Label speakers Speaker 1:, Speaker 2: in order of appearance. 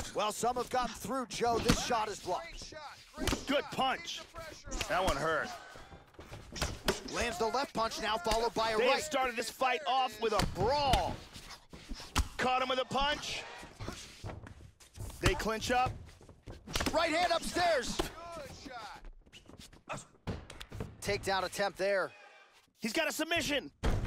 Speaker 1: Well, some have gotten through, Joe. This shot is blocked.
Speaker 2: Good punch. That one hurt.
Speaker 1: Lands the left punch now, followed by a
Speaker 2: They have
Speaker 1: right.
Speaker 2: started this fight off with a brawl. Caught him with a punch. They clinch up.
Speaker 1: Right hand upstairs. Takedown attempt there.
Speaker 2: He's got a submission.